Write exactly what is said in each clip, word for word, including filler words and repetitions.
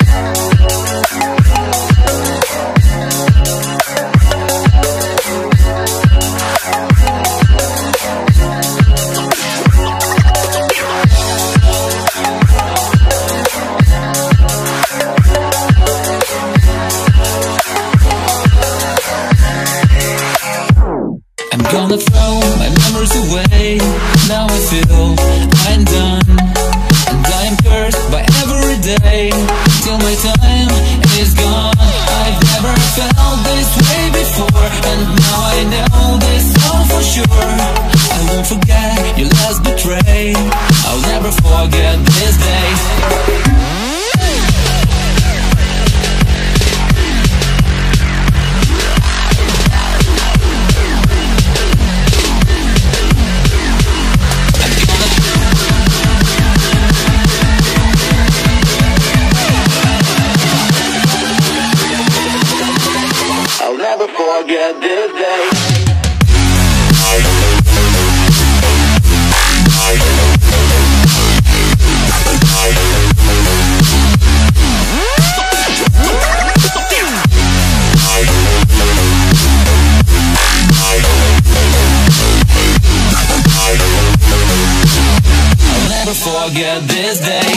Gonna throw my memories away. Now I feel I'm done, and I am cursed by every day till my time is gone. I've never felt this way before, and now I know this all for sure. I won't forget your last betray. I'll never forget this day. Never forget this day. I'll never forget this day.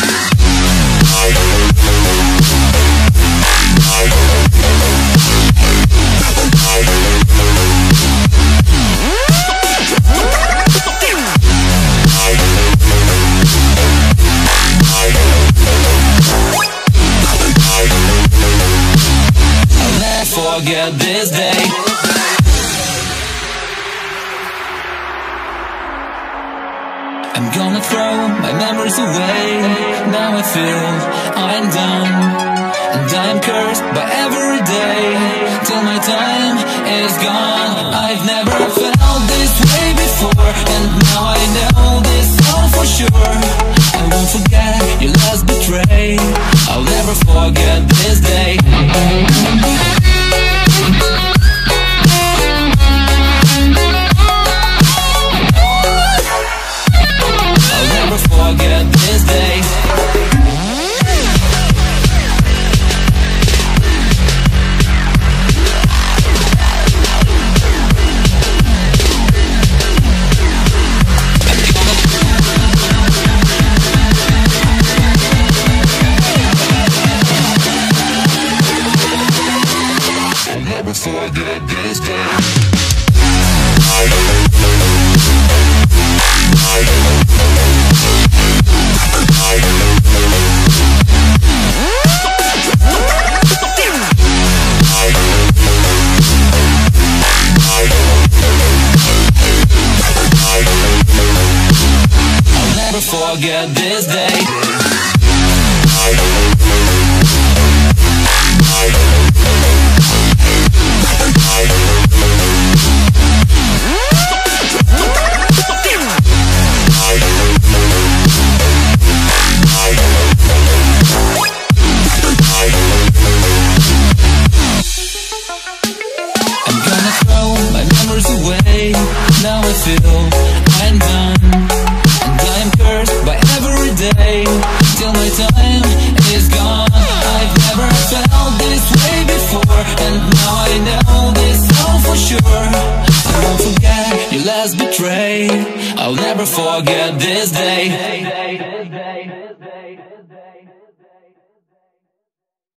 Forget this day. I'm gonna throw my memories away. Now I feel I'm done, and I am cursed by every day till my time is gone. I've never felt this way before, and now I know this all for sure. I won't forget your last betray. I'll never forget this day. Forget this day. I'll never forget this day. Forget this day. I'm gonna throw my memories away. Now I feel I'm done, by every day till my time is gone. I've never felt this way before, and now I know this all for sure. I won't forget your last betray. I'll never forget this day.